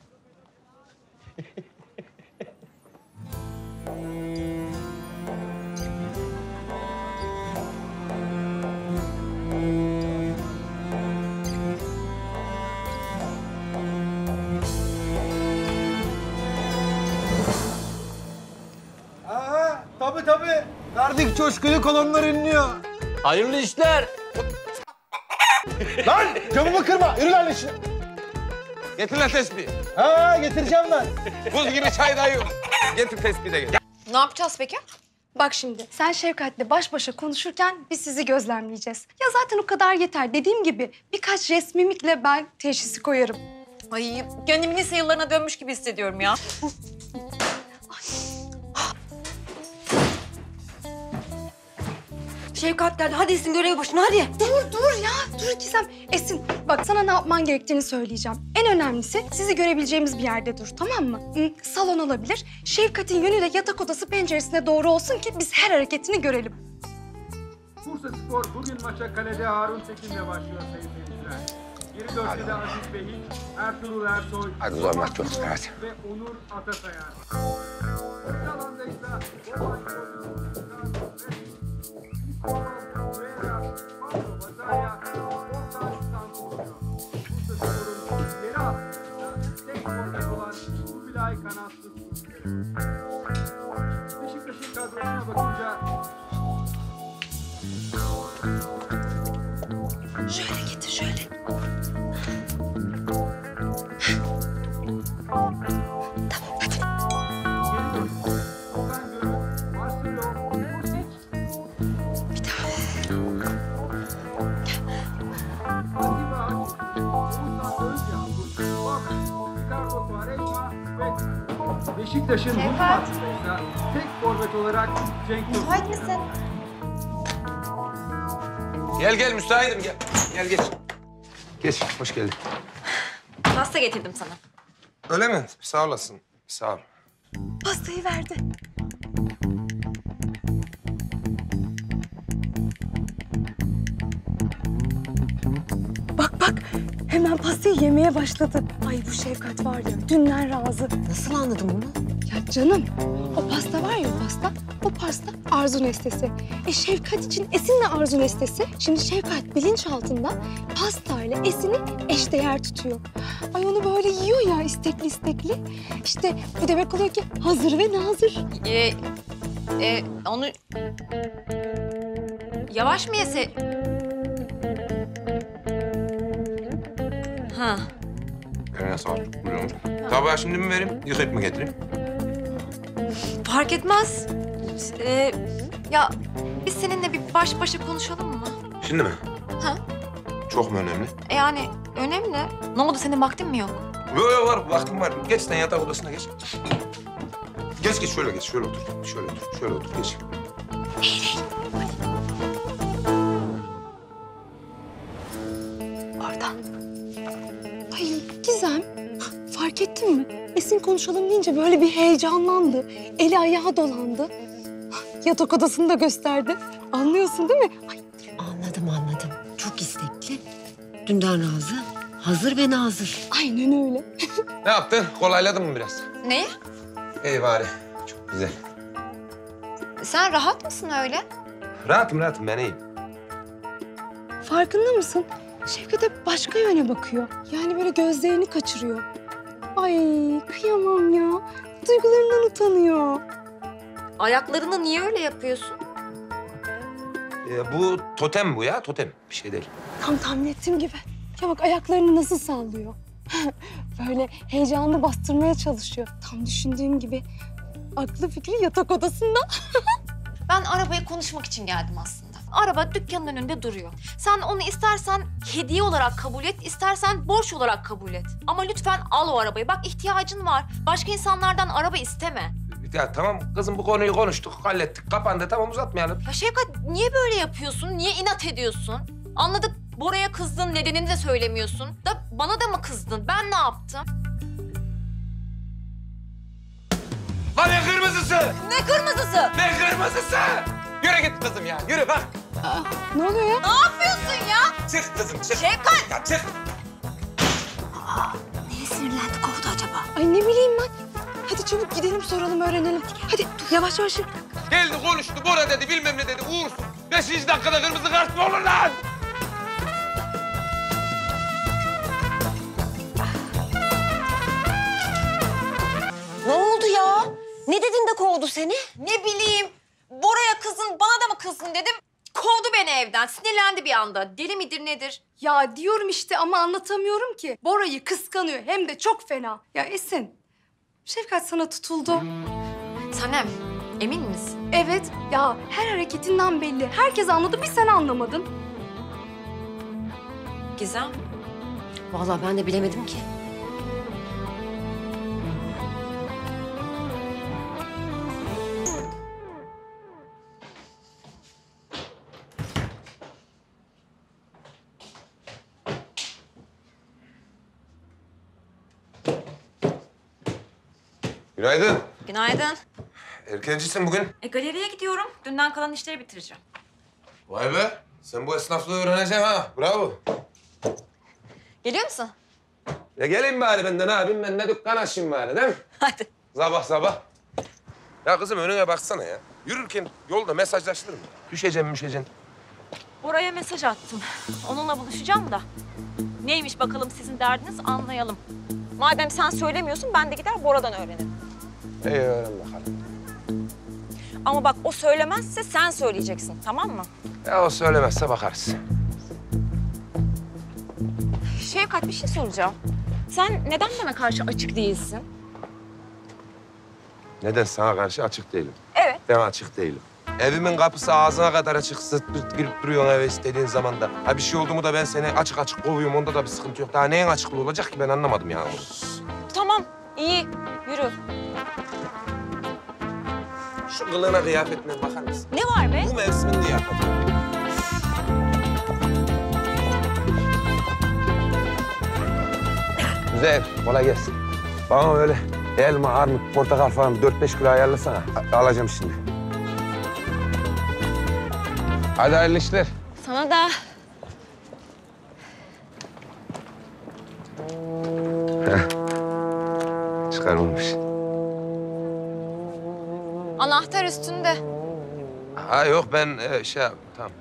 Speaker 9: Tabii. Verdik coşkuyu, kolonlar inliyor.
Speaker 12: Hayırlı işler.
Speaker 9: Lan camımı kırma, yürü lan işine.
Speaker 4: Getir lan tespihi.
Speaker 9: Ha getireceğim lan.
Speaker 4: Buz gibi çay dayıyor. Getir tespihi de getir.
Speaker 2: Ne yapacağız peki?
Speaker 3: Bak şimdi, sen Şevkat'le baş başa konuşurken biz sizi gözlemleyeceğiz. Ya zaten o kadar yeter. Dediğim gibi birkaç jest mimikle ben teşhisi koyarım.
Speaker 2: Ay kendimi lise yıllarına dönmüş gibi hissediyorum ya.
Speaker 1: Şevkat geldi. Hadi Esin görev başına hadi.
Speaker 3: Dur ya, dur Gizem. Esin, bak sana ne yapman gerektiğini söyleyeceğim. En önemlisi sizi görebileceğimiz bir yerde dur, tamam mı? Salon olabilir. Şevkat'in yönü de yatak odası penceresine doğru olsun ki biz her hareketini görelim.
Speaker 15: Bursa Spor bugün maça kalede Harun Tekin'le başlıyor sayın seyirciler. Geri dörtlüde Aziz Behiç, Ertuğrul Ersoy,
Speaker 4: Hadi zor maç çok. Evet.
Speaker 15: ve Onur Atasayar. Orta alanda ise Orhan Pablo Bazaya, orta açıdan
Speaker 1: getir şöyle. Tamam hadi. Bir daha.
Speaker 15: Beşiktaş'ın hücum hattındaysa tek forvet olarak Cenk Tosun.
Speaker 2: Müsait misin?
Speaker 4: Gel müsaitim gel. Gel geç. Geç hoş geldin.
Speaker 2: Pasta getirdim sana.
Speaker 4: Öyle mi? Sağ olasın. Sağ ol.
Speaker 3: Pastayı verdi. Bak hemen pastayı yemeye başladı. Ay bu Şevkat var ya dünden razı.
Speaker 1: Nasıl anladın bunu?
Speaker 3: Ya canım o pasta var ya o pasta Arzu Nestesi. Şevkat için Esin'le Arzu Nestesi. Şimdi Şevkat bilinçaltında pastayla Esin'i eşdeğer tutuyor. Ay onu böyle yiyor ya istekli. İşte bu demek oluyor ki hazır ve nazır.
Speaker 2: Onu yavaş mı yese? Ha.
Speaker 4: Eline sağlık. Buyurun. Tabağı şimdi mi vereyim, yıkayıp mı getireyim?
Speaker 2: Fark etmez. Ya biz seninle bir baş başa konuşalım mı?
Speaker 4: Şimdi mi?
Speaker 2: Ha?
Speaker 4: Çok mu önemli?
Speaker 2: Yani önemli. Ne oldu, senin vaktin mi yok?
Speaker 4: Yok var, vaktim var. Geç sen yatak odasına geç. Geç şöyle geç, şöyle otur. Şöyle otur, geç.
Speaker 3: Oradan. Ay Gizem, fark ettin mi? Esin konuşalım deyince böyle bir heyecanlandı. Eli ayağı dolandı. Yatak odasını da gösterdi. Anlıyorsun değil mi? Ay.
Speaker 1: Anladım. Çok istekli. Dünden razı. Hazır ve nazır.
Speaker 3: Aynen öyle.
Speaker 4: Ne yaptın? Kolayladın mı biraz?
Speaker 2: Neyi?
Speaker 4: İyi bari. Çok güzel.
Speaker 2: Sen rahat mısın öyle?
Speaker 4: Rahatım ben iyiyim.
Speaker 3: Farkında mısın? Şevket hep başka yöne bakıyor. Yani böyle gözlerini kaçırıyor. Ay kıyamam ya. Duygularından utanıyor.
Speaker 2: Ayaklarını niye öyle yapıyorsun?
Speaker 4: Bu totem bu ya, totem. Bir şey değil.
Speaker 3: Tam tahmin ettiğim gibi. Ya bak ayaklarını nasıl sallıyor. Böyle heyecanını bastırmaya çalışıyor. Tam düşündüğüm gibi. Aklı fikri yatak odasında.
Speaker 2: Ben arabaya konuşmak için geldim aslında. Araba dükkanın önünde duruyor. Sen onu istersen hediye olarak kabul et, istersen borç olarak kabul et. Ama lütfen al o arabayı. Bak ihtiyacın var. Başka insanlardan araba isteme.
Speaker 4: Ya tamam kızım, bu konuyu konuştuk, hallettik, kapandı. Tamam uzatmayalım.
Speaker 2: Ya Şevkat, niye böyle yapıyorsun? Niye inat ediyorsun? Anladık, Bora'ya kızdın, nedenini de söylemiyorsun. Da bana da mı kızdın? Ben ne yaptım?
Speaker 4: Lan ne kırmızısı?
Speaker 2: Ne kırmızısı?
Speaker 4: Ne kırmızısı? Yürü git kızım ya, yürü bak.
Speaker 3: Ne oluyor ya?
Speaker 2: Ne yapıyorsun ya?
Speaker 4: Çık kızım, çık.
Speaker 2: Şevkat!
Speaker 4: Ya çık.
Speaker 1: Neye sinirlendi, kovdu acaba?
Speaker 3: Ay ne bileyim ben. Hadi çabuk gidelim soralım öğrenelim. Hadi dur, yavaş.
Speaker 4: Geldi konuştu, Bora dedi, bilmem ne dedi, uğursuz. 5. dakikada kırmızı kart mı olur lan?
Speaker 1: Ne oldu ya? Ne dedin de kovdu seni?
Speaker 2: Ne bileyim, Bora'ya kızdın, bana da mı kızdın dedim. Kovdu beni evden, sinirlendi bir anda. Deli midir nedir?
Speaker 3: Ya diyorum işte ama anlatamıyorum ki. Bora'yı kıskanıyor hem de çok fena. Ya Esin, Şevkat sana tutuldu.
Speaker 2: Sanem, emin misin?
Speaker 3: Evet, ya her hareketinden belli. Herkes anladı, bir sen anlamadın.
Speaker 2: Gizem.
Speaker 1: Vallahi ben de bilemedim ki.
Speaker 4: Günaydın.
Speaker 2: Günaydın.
Speaker 4: Erkencisin bugün.
Speaker 2: Galeriye gidiyorum. Dünden kalan işleri bitireceğim.
Speaker 4: Vay be, sen bu esnaflığı öğreneceksin ha. Bravo.
Speaker 2: Geliyor musun?
Speaker 4: Ya gelin bari ben de ne yapayım? Ben de dükkan açayım bari değil mi?
Speaker 2: Hadi.
Speaker 4: Sabah. Ya kızım önüne baksana ya. Yürürken yolda mesajlaşılır mı? Düşeceksin.
Speaker 2: Bora'ya mesaj attım. Onunla buluşacağım da. Neymiş bakalım sizin derdiniz anlayalım. Madem sen söylemiyorsun ben de gider Bora'dan öğrenirim.
Speaker 4: İyi öğren bakalım.
Speaker 2: Ama bak o söylemezse sen söyleyeceksin, tamam mı?
Speaker 4: Ya o söylemezse bakarız.
Speaker 2: Şevkat bir şey soracağım. Sen neden bana karşı açık değilsin?
Speaker 4: Neden sana karşı açık değilim?
Speaker 2: Evet.
Speaker 4: Ben açık değilim. Evimin kapısı ağzına kadar açık. Sırt pırt girip duruyorsun eve istediğin zaman da. Ha bir şey oldu mu da ben seni açık açık kovuyorum. Onda da bir sıkıntı yok. Daha neyin açıklığı olacak ki ben anlamadım yani.
Speaker 2: Tamam, iyi. Yürü.
Speaker 4: Şu kılığına kıyafetine bakar mısın?
Speaker 2: Ne var be?
Speaker 4: Bu mevsimin kıyafeti. Güzel, kolay gelsin. Bana öyle elma, armut, portakal falan 4-5 kilo ayarlasana. Alacağım şimdi. Hadi hayırlı işler.
Speaker 2: Sana da.
Speaker 4: Çıkarılmış.
Speaker 2: Anahtar üstünde.
Speaker 4: Ha yok ben tamam.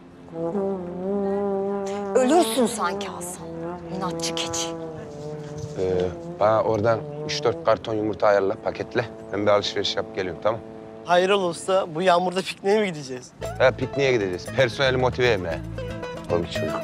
Speaker 2: Ölürsün sanki Hasan. İnatçı keçi.
Speaker 4: Bana oradan 3-4 karton yumurta ayarla, paketle. Ben bir alışveriş yapıp geliyorum, tamam?
Speaker 10: Hayrola usta, bu yağmurda pikniğe mi gideceğiz?
Speaker 4: Ha, pikniğe gideceğiz. Personeli motive etmeye. Komik çocuk.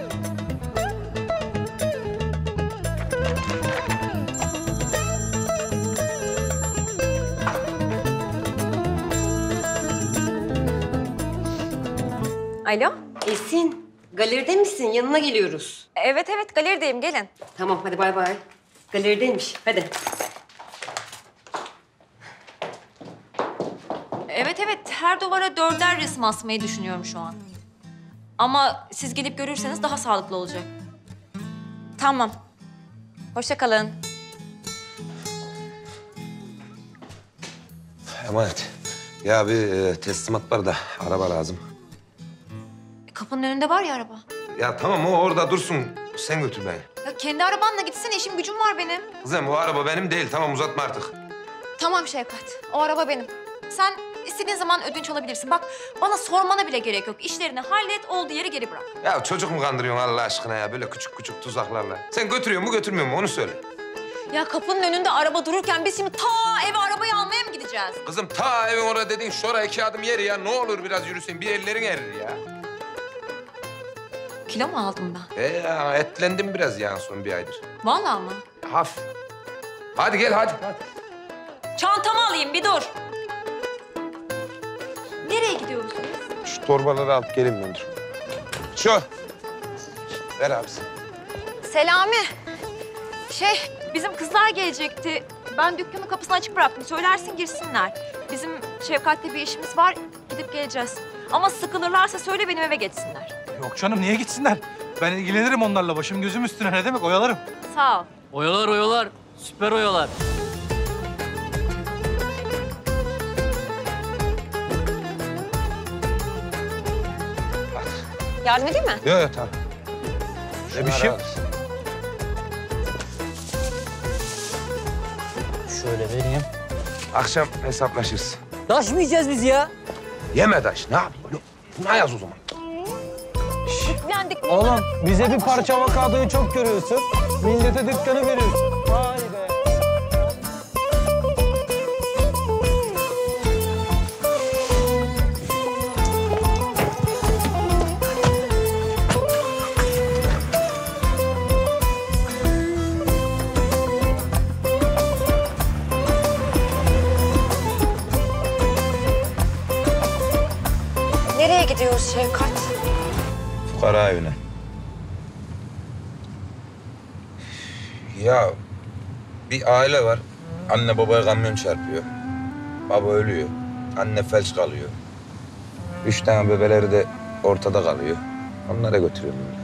Speaker 2: Alo?
Speaker 1: Esin, galeride misin? Yanına geliyoruz.
Speaker 2: Evet, galerideyim. Gelin.
Speaker 1: Tamam, hadi bay bay. Galerideymiş, hadi.
Speaker 2: Evet, her duvara 4'er resim asmayı düşünüyorum şu an. Ama siz gidip görürseniz daha sağlıklı olacak. Tamam. Hoşça kalın.
Speaker 4: Emanet. Ya bir teslimat var da araba lazım.
Speaker 2: Kapının önünde var ya araba.
Speaker 4: Ya tamam o orada dursun. Sen götür beni.
Speaker 2: Ya kendi arabanla gitsene. İşim gücüm var benim.
Speaker 4: Kızım o araba benim değil. Tamam uzatma artık.
Speaker 2: Tamam Şevkat. O araba benim. Sen istediğin zaman ödünç alabilirsin. Bak bana sormana bile gerek yok. İşlerini hallet, olduğu yeri geri bırak.
Speaker 4: Ya çocuk mu kandırıyorsun Allah aşkına ya? Böyle küçük küçük tuzaklarla. Sen götürüyor mu götürmüyor mu onu söyle.
Speaker 2: Ya kapının önünde araba dururken biz şimdi ta eve arabayı almaya mı gideceğiz?
Speaker 4: Kızım ta evin orada dediğin şuraya 2 adım yeri ya. Ne olur biraz yürüsen bir ellerin erir ya.
Speaker 2: Kilo mu aldım ben?
Speaker 4: Ya etlendim biraz yani son bir aydır.
Speaker 2: Vallahi mı?
Speaker 4: Hafif. Hadi gel hadi.
Speaker 2: Çantamı alayım bir dur. Nereye gidiyoruz?
Speaker 4: Şu torbaları alıp gelin ben dur. Şu. Ver abisi.
Speaker 2: Selami. Bizim kızlar gelecekti. Ben dükkanın kapısını açık bıraktım. Söylersin girsinler. Bizim Şevkat'le bir işimiz var. Gidip geleceğiz. Ama sıkılırlarsa söyle benim eve geçsinler.
Speaker 9: Yok canım niye gitsinler? Ben ilgilenirim onlarla. Başım gözüm üstüne ne demek oyalarım.
Speaker 2: Sağ ol.
Speaker 8: Oyalar. Süper oyalar.
Speaker 2: Yardım edeyim mi?
Speaker 4: Yok tamam.
Speaker 9: Bebişim.
Speaker 8: Şöyle vereyim.
Speaker 4: Akşam hesaplaşırız.
Speaker 8: Taş mı yiyeceğiz biz ya?
Speaker 4: Yeme taş. Ne yapayım? Ne yaz o zaman?
Speaker 2: Yüklendik.
Speaker 9: Oğlum bize bir parça avokadoyu çok görüyorsun. Millete dükkanı veriyorsun. Vay be.
Speaker 2: Nereye gidiyoruz Şevkat?
Speaker 4: Fukara evine. Ya bir aile var. Anne babaya kamyon çarpıyor. Baba ölüyor. Anne felç kalıyor. 3 tane bebeleri de ortada kalıyor. Onlara götürüyorum ben.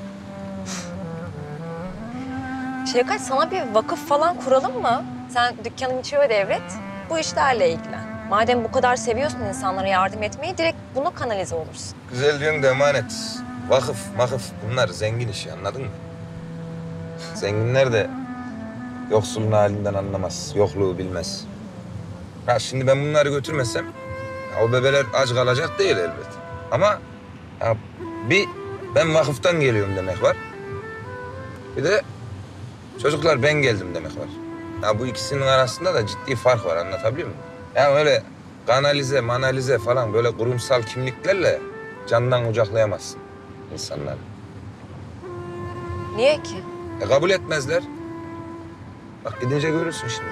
Speaker 2: Şevkat sana bir vakıf falan kuralım mı? Sen dükkanın içine devret. Bu işlerle ilgilen. Madem bu kadar seviyorsun insanlara yardım etmeyi direkt bunu kanalize olursun.
Speaker 4: Güzel diyorsun da emanet. Vakıf, makıf bunlar zengin işi anladın mı? Zenginler de yoksulun halinden anlamaz, yokluğu bilmez. Ha şimdi ben bunları götürmesem o bebeler aç kalacak değil elbet. Ama ya, bir ben vakıftan geliyorum demek var. Bir de çocuklar ben geldim demek var. Ya bu ikisinin arasında da ciddi fark var anlatabiliyor muyum? Yani öyle kanalize, manalize falan böyle kurumsal kimliklerle candan kucaklayamazsın insanları.
Speaker 2: Niye ki?
Speaker 4: Kabul etmezler. Bak gidince görürsün şimdi.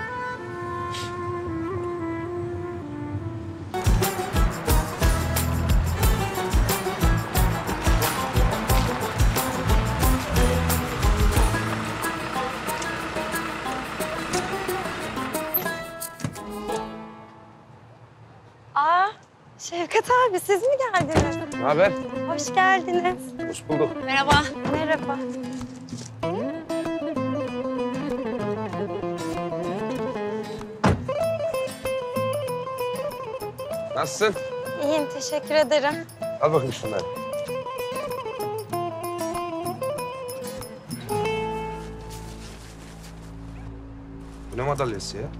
Speaker 16: Aa, Şevkat abi siz mi geldiniz?
Speaker 4: Ne haber?
Speaker 16: Hoş geldiniz.
Speaker 4: Hoş bulduk.
Speaker 2: Merhaba.
Speaker 16: Merhaba.
Speaker 4: Nasılsın?
Speaker 16: İyiyim, teşekkür ederim.
Speaker 4: Al bakayım şunları. Bu ne madalyası ya?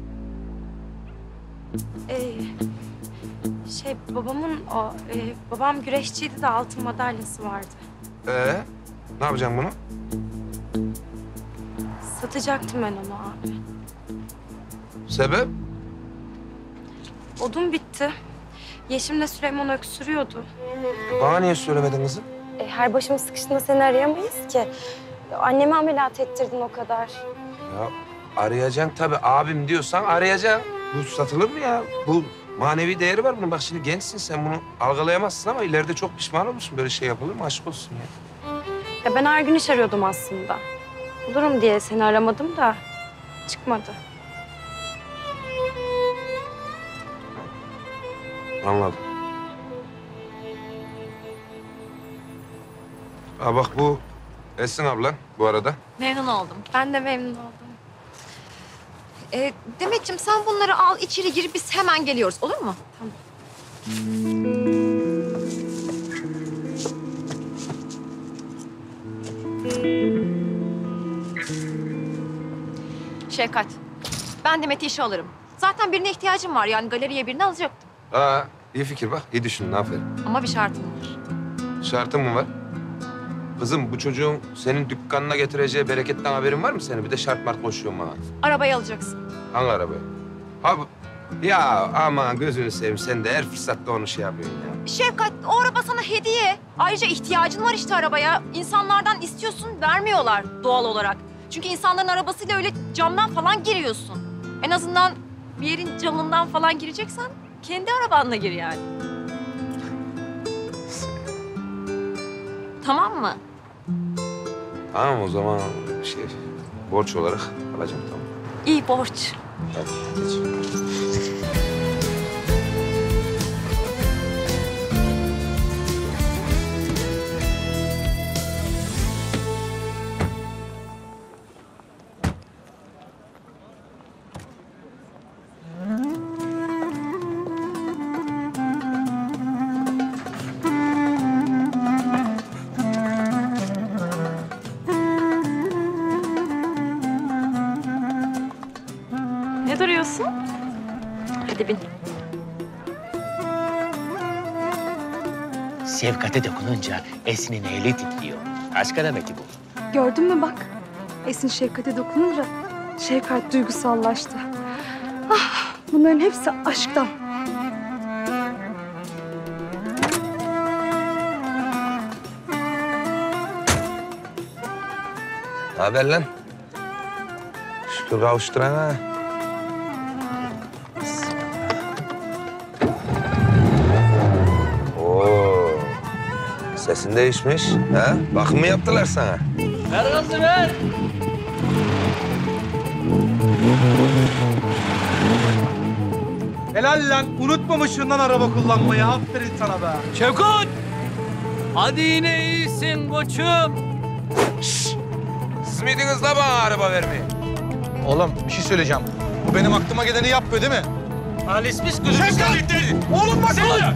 Speaker 16: Babam güreşçiydi de altın madalyası vardı.
Speaker 4: Ne yapacaksın bunu?
Speaker 16: Satacaktım ben onu abi.
Speaker 4: Sebep?
Speaker 16: Odun bitti. Yeşim'le Süleyman öksürüyordu.
Speaker 4: Bana niye söylemedin kızım?
Speaker 16: Her başımız sıkıştığında seni arayamayız ki. Annemi ameliyat ettirdin o kadar.
Speaker 4: Ya arayacaksın tabii. Abim diyorsan arayacaksın. Bu satılır mı ya? Bu manevi değeri var bunun. Bak şimdi gençsin sen bunu algılayamazsın ama ileride çok pişman olursun. Böyle şey yapılır mı? Aşk olsun ya.
Speaker 16: Ben her gün iş arıyordum aslında. Bulurum diye seni aramadım da çıkmadı.
Speaker 4: Anladım. Ha bak bu Esin ablan bu arada.
Speaker 2: Memnun oldum.
Speaker 16: Ben de memnun oldum.
Speaker 2: Demetciğim sen bunları al içeri gir biz hemen geliyoruz olur mu?
Speaker 16: Tamam.
Speaker 2: Şevkat, ben Demet'i işe alırım. Zaten birine ihtiyacım var yani galeriye birini alacaktım.
Speaker 4: İyi fikir bak. İyi düşündün aferin.
Speaker 2: Ama bir şartım var.
Speaker 4: Şartın mı var? Kızım bu çocuğun senin dükkanına getireceği bereketten haberin var mı senin? Bir de şart mart koşuyorsun bana.
Speaker 2: Arabayı alacaksın.
Speaker 4: Hangi arabayı? Abi ya aman gözünü seveyim sen de her fırsatta onu şey yapıyorsun ya.
Speaker 2: Şevkat, o araba sana hediye. Ayrıca ihtiyacın var işte arabaya. İnsanlardan istiyorsun, vermiyorlar doğal olarak. Çünkü insanların arabasıyla öyle camdan falan giriyorsun. En azından bir yerin camından falan gireceksen kendi arabanla gir yani. Tamam mı?
Speaker 4: Tamam o zaman şey borç olarak alacağım tamam.
Speaker 2: İyi borç.
Speaker 4: Hadi geç.
Speaker 16: Ne duruyorsun?
Speaker 2: Hadi bin.
Speaker 12: Şefkat'e dokununca Esin'in eli titriyor. Aşk alameti bu.
Speaker 3: Gördün mü bak? Esin Şevkat'e dokununca Şevkat duygusallaştı. Ah, bunların hepsi aşktan.
Speaker 4: Ne haber lan? Şükür kavuşturana. Oo, sesin değişmiş. Ha? Bakım mı yaptılar sana?
Speaker 8: Ver gazı ver.
Speaker 9: Helal lan. Unutmamışsın lan araba kullanmayı. Aferin sana be.
Speaker 8: Şevkat! Hadi yine iyisin koçum.
Speaker 4: Siz miydiniz la bana araba vermeyi?
Speaker 9: Oğlum bir şey söyleyeceğim. Bu benim aklıma geleni yapmıyor değil mi?
Speaker 8: Halis biz gözümüz
Speaker 9: Şevkat! Oğlum bak oğlum!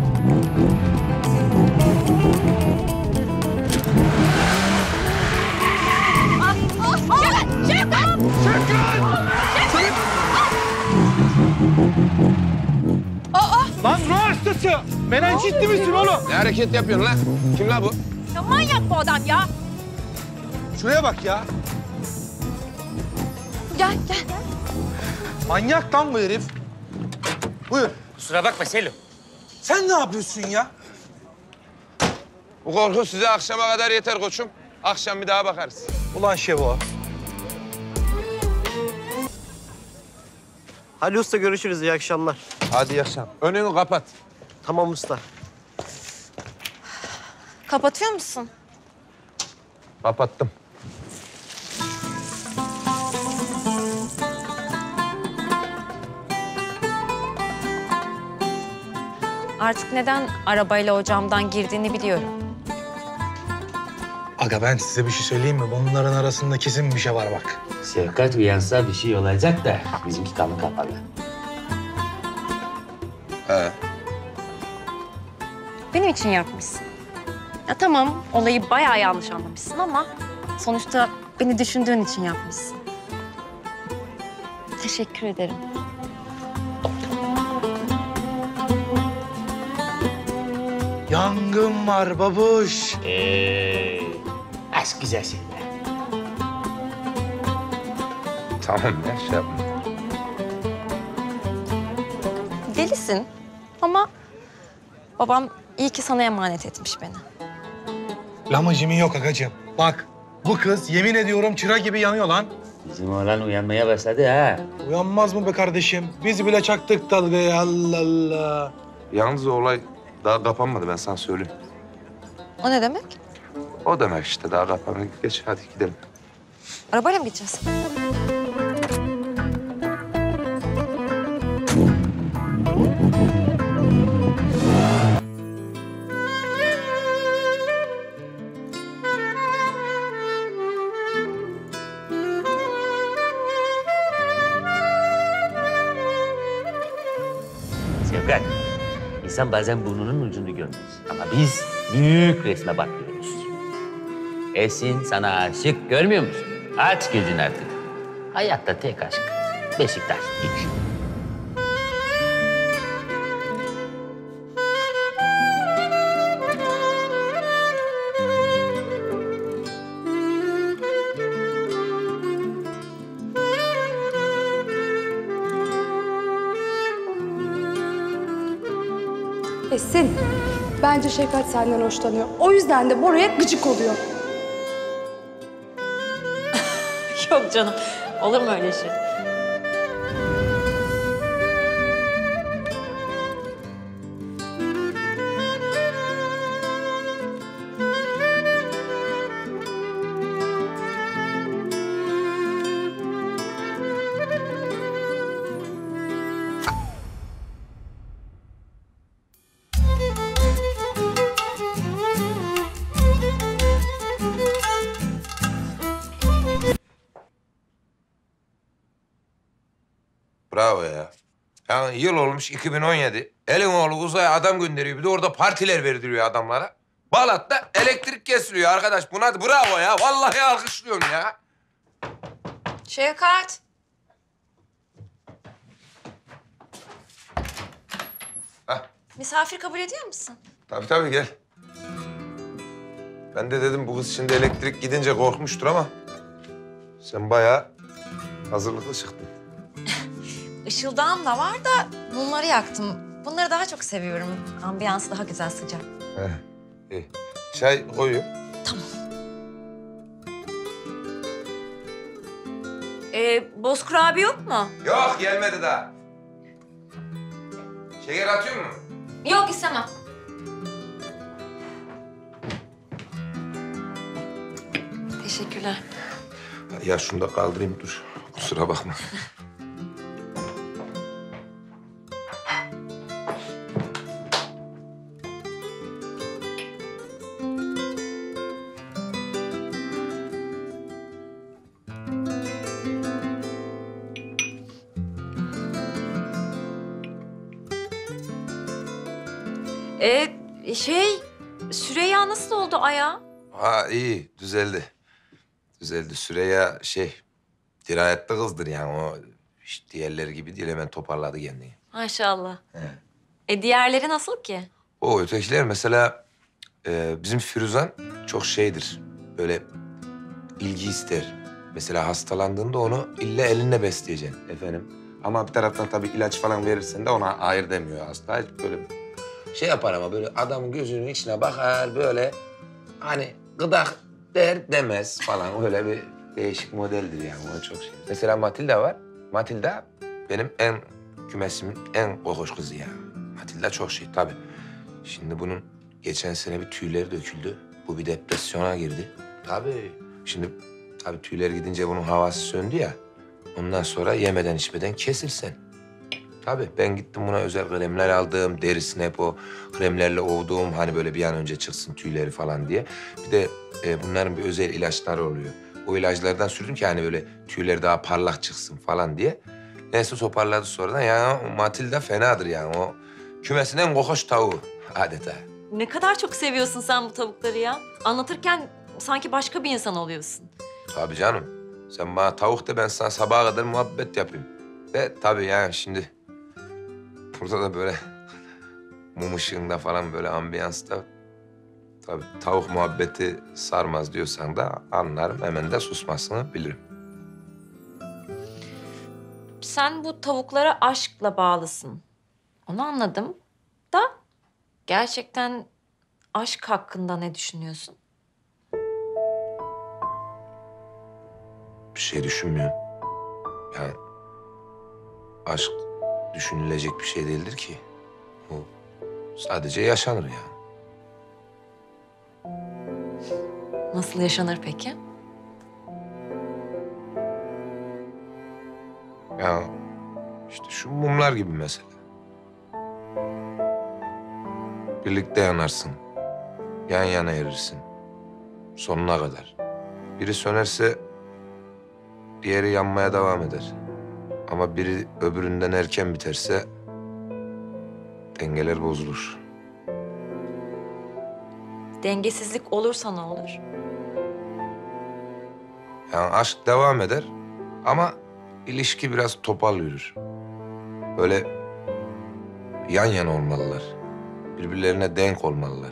Speaker 9: Lan ruh hastası! Menenjitli misin oğlum?
Speaker 4: Ne hareket yapıyorsun lan? Kim la bu?
Speaker 2: Ya manyak bu adam ya.
Speaker 9: Şuraya bak ya.
Speaker 2: Gel gel.
Speaker 9: Manyak lan bu herif. Buyur.
Speaker 12: Kusura bakma Selim.
Speaker 9: Sen ne yapıyorsun ya?
Speaker 4: Bu korku size akşama kadar yeter koçum. Akşam bir daha bakarız.
Speaker 9: Ulan Şevo.
Speaker 10: Hadi usta görüşürüz. İyi akşamlar.
Speaker 4: Hadi iyi akşam. Önünü kapat.
Speaker 10: Tamam usta.
Speaker 2: Kapatıyor musun?
Speaker 4: Kapattım.
Speaker 2: Artık neden arabayla o camdan girdiğini biliyorum.
Speaker 9: Aga ben size bir şey söyleyeyim mi? Bunların arasında kesin bir şey var bak.
Speaker 12: Şefkat uyansa bir şey olacak da bizimki kanı kapalı.
Speaker 4: He.
Speaker 2: Benim için yapmışsın. Ya tamam, olayı bayağı yanlış anlamışsın ama sonuçta beni düşündüğün için yapmışsın. Teşekkür ederim.
Speaker 9: Yangın var babuş.
Speaker 12: Aşk güzel şeyler.
Speaker 4: Tamam ya şey yapma.
Speaker 2: Delisin ama babam iyi ki sana emanet etmiş beni.
Speaker 9: Lamacımın yok agacığım. Bak bu kız yemin ediyorum çıra gibi yanıyor lan.
Speaker 12: Bizim oğlan uyanmaya başladı ha.
Speaker 9: Uyanmaz mı be kardeşim? Biz bile çaktık dalgayı Allah Allah.
Speaker 4: Yalnız o olay daha kapanmadı ben sana söyleyeyim.
Speaker 2: O ne demek?
Speaker 4: O demek işte daha kapanmadı. Geç hadi gidelim.
Speaker 2: Arabayla mı gideceğiz?
Speaker 12: Şefkat, insan bazen burnunun ucunu görmez. Ama biz büyük resme bakıyoruz. Esin sana aşık, görmüyor musun? Aç gözünü artık. Hayatta tek aşk. Beşiktaş. Git.
Speaker 3: Esin, bence Şefkat senden hoşlanıyor. O yüzden de Bora'ya gıcık oluyor.
Speaker 2: Yok canım, olur mu öyle şey?
Speaker 4: Bravo ya. Yani yıl olmuş 2017. Elin oğlu uzaya adam gönderiyor. Bir de orada partiler verdiriyor adamlara. Balat'ta elektrik kesiliyor arkadaş. Buna bravo ya. Vallahi alkışlıyorum ya.
Speaker 2: Şefkat.
Speaker 4: Hah.
Speaker 2: Misafir kabul ediyor musun?
Speaker 4: Tabii gel. Ben de dedim bu kız şimdi elektrik gidince korkmuştur ama sen bayağı hazırlıklı çıktın.
Speaker 2: Işıldağım da var da bunları yaktım. Bunları daha çok seviyorum. Ambiyansı daha güzel, sıcak.
Speaker 4: İyi. Çay koyuyor.
Speaker 2: Tamam. Bozkır abi yok mu?
Speaker 4: Yok gelmedi daha. Şeker atıyor mu?
Speaker 2: Yok, istemem. Teşekkürler.
Speaker 4: Ya şunu da kaldırayım dur. Kusura bakma.
Speaker 2: Süreyya nasıl oldu ayağı?
Speaker 4: Ha iyi düzeldi. Düzeldi. Süreyya dirayetli kızdır yani o hiç diğerleri gibi değil hemen toparladı kendini.
Speaker 2: Maşallah. Diğerleri nasıl ki?
Speaker 4: O ötekiler mesela bizim Firuzan çok şeydir. Böyle ilgi ister. Mesela hastalandığında onu illa elinle besleyeceksin efendim. Ama bir taraftan tabii ilaç falan verirsen de ona hayır demiyor hasta. Böyle yapar ama böyle adamın gözünün içine bakar böyle hani gıdak der demez falan. Öyle bir değişik modeldir yani. O çok şey. Mesela Matilda var. Matilda benim kümesimin en kokoş kızı ya. Matilda çok şey tabii. Şimdi bunun geçen sene bir tüyleri döküldü. Bu bir depresyona girdi. Tabii. Şimdi tabii tüyler gidince bunun havası söndü ya. Ondan sonra yemeden içmeden kesilsen. Tabii ben gittim buna özel kremler aldım. Derisini hep o kremlerle ovduğum hani böyle bir an önce çıksın tüyleri falan diye. Bir de bunların bir özel ilaçları oluyor. O ilaçlardan sürdüm ki hani böyle tüyleri daha parlak çıksın falan diye. Neyse toparladı sonradan. Ya Matilda fenadır yani. O kümesin en kokoş tavuğu adeta.
Speaker 2: Ne kadar çok seviyorsun sen bu tavukları ya. Anlatırken sanki başka bir insan oluyorsun.
Speaker 4: Tabii canım. Sen bana tavuk de ben sana sabaha kadar muhabbet yapayım. Ve tabii yani şimdi burada da böyle mum ışığında falan böyle ambiyansta tabii tavuk muhabbeti sarmaz diyorsan da anlarım. Hemen de susmasını bilirim.
Speaker 2: Sen bu tavuklara aşkla bağlısın. Onu anladım da gerçekten aşk hakkında ne düşünüyorsun?
Speaker 4: Bir şey düşünmüyorum. Yani aşk düşünülecek bir şey değildir ki. O sadece yaşanır yani.
Speaker 2: Nasıl yaşanır peki?
Speaker 4: Ya işte şu mumlar gibi mesela. Birlikte yanarsın. Yan yana erirsin. Sonuna kadar. Biri sönerse diğeri yanmaya devam eder. Ama biri öbüründen erken biterse dengeler bozulur.
Speaker 2: Dengesizlik olursa ne olur?
Speaker 4: Yani aşk devam eder ama ilişki biraz topal yürür. Böyle yan yana olmalılar. Birbirlerine denk olmalılar.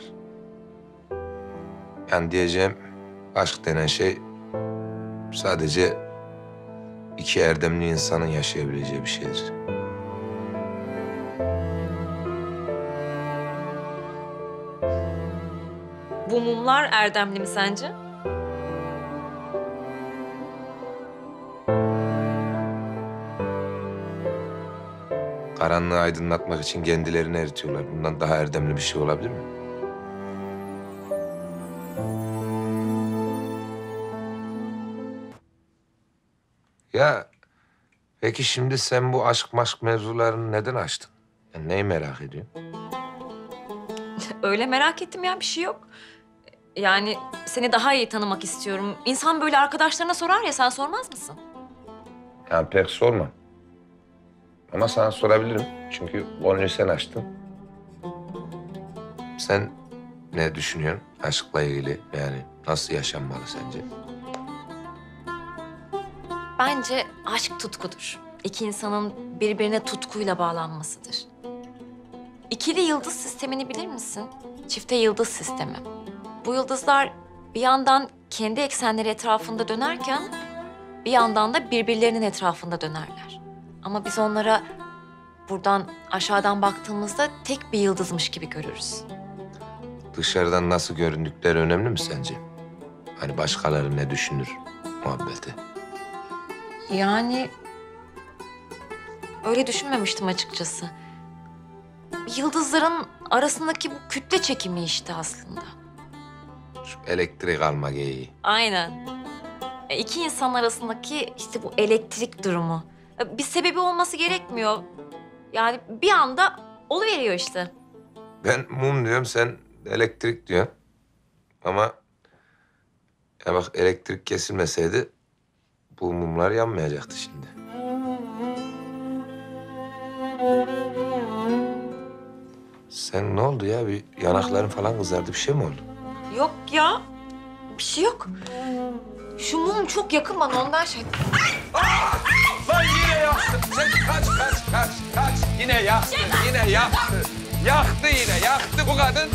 Speaker 4: Yani diyeceğim aşk denen şey sadece iki erdemli insanın yaşayabileceği bir şeydir.
Speaker 2: Bu mumlar erdemli mi sence?
Speaker 4: Karanlığı aydınlatmak için kendilerini eritiyorlar. Bundan daha erdemli bir şey olabilir mi? Ya peki şimdi sen bu aşk maşk mevzularını neden açtın? Yani neyi merak ediyorsun?
Speaker 2: Öyle merak ettim ya, bir şey yok. Yani seni daha iyi tanımak istiyorum. İnsan böyle arkadaşlarına sorar ya, sen sormaz mısın?
Speaker 4: Yani pek sormam. Ama sana sorabilirim. Çünkü konuyu sen açtın. Sen ne düşünüyorsun aşkla ilgili? Yani nasıl yaşanmalı sence?
Speaker 2: Bence aşk tutkudur. İki insanın birbirine tutkuyla bağlanmasıdır. İkili yıldız sistemini bilir misin? Çifte yıldız sistemi. Bu yıldızlar bir yandan kendi eksenleri etrafında dönerken bir yandan da birbirlerinin etrafında dönerler. Ama biz onlara buradan aşağıdan baktığımızda tek bir yıldızmış gibi görürüz.
Speaker 4: Dışarıdan nasıl göründükleri önemli mi sence? Hani başkaları ne düşünür muhabbeti?
Speaker 2: Yani öyle düşünmemiştim açıkçası. Yıldızların arasındaki bu kütle çekimi işte aslında.
Speaker 4: Şu elektrik alma geyiği.
Speaker 2: Aynen. İki insan arasındaki işte bu elektrik durumu. Bir sebebi olması gerekmiyor. Yani bir anda oluveriyor işte.
Speaker 4: Ben mum diyorum, sen elektrik diyorsun. Ama ya bak elektrik kesilmeseydi bu mumlar yanmayacaktı şimdi. Sen ne oldu ya? Bir yanakların falan kızardı. Bir şey mi oldu?
Speaker 2: Yok ya. Bir şey yok. Şu mum çok yakın bana, ondan şey...
Speaker 4: Lan yine yaktı. Sen kaç. Yine yaktı, yine yaktı. Yaktı yine, yaktı bu kadın.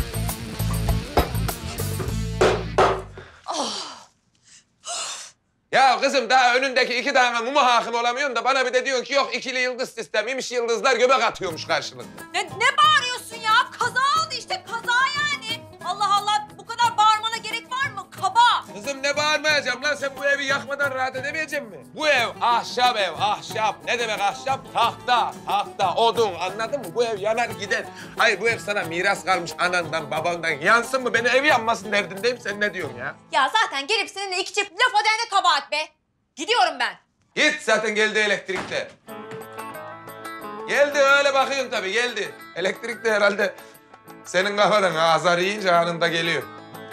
Speaker 4: Ya kızım daha önündeki 2 tane muma hakim olamıyorsun da bana bir de diyorsun ki yok ikili yıldız sistemiymiş, yıldızlar göbek atıyormuş karşılıklı.
Speaker 2: Ne bağırıyorsun ya? Kaza oldu işte, kaza yani. Allah Allah, bu kadar bağırmana gerek var mı? Kaba.
Speaker 4: Kızım ne bağırmayacağım lan? Sen bu evi yakmadan rahat edemeyecek misin? Bu ev ahşap ev, ahşap. Ne demek ahşap? Tahta, odun. Anladın mı? Bu ev yanar gider. Hayır bu ev sana miras kalmış anandan, babandan. Yansın mı? Beni ev yanmasın derdindeyim. Sen ne diyorsun ya?
Speaker 2: Ya zaten gelip seninle iki çift laf edene kabahat be. Gidiyorum ben.
Speaker 4: Git zaten geldi elektrikte. Geldi öyle bakıyorsun tabii geldi. Elektrik de herhalde senin kafadan azar yiyince anında geliyor.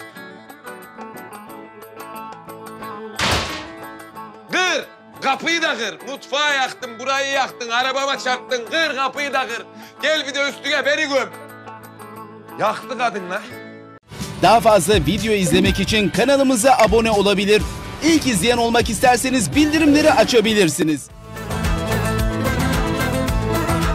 Speaker 4: Kır! Kapıyı da kır. Mutfağı yaktın, burayı yaktın, arabama çarptın. Kır kapıyı da kır. Gel bir de üstüne beni göm. Yaktı kadın lan.
Speaker 17: Daha fazla video izlemek için kanalımıza abone olabilir. İlk izleyen olmak isterseniz bildirimleri açabilirsiniz.